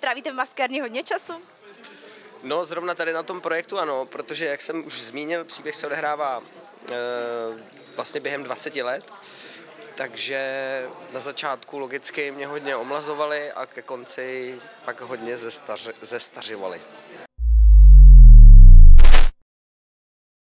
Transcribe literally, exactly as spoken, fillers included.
trávíte v maskárně hodně času? No, zrovna tady na tom projektu ano, protože, jak jsem už zmínil, příběh se odehrává e, vlastně během dvaceti let, takže na začátku logicky mě hodně omlazovali a ke konci pak hodně zestaři, zestařivali.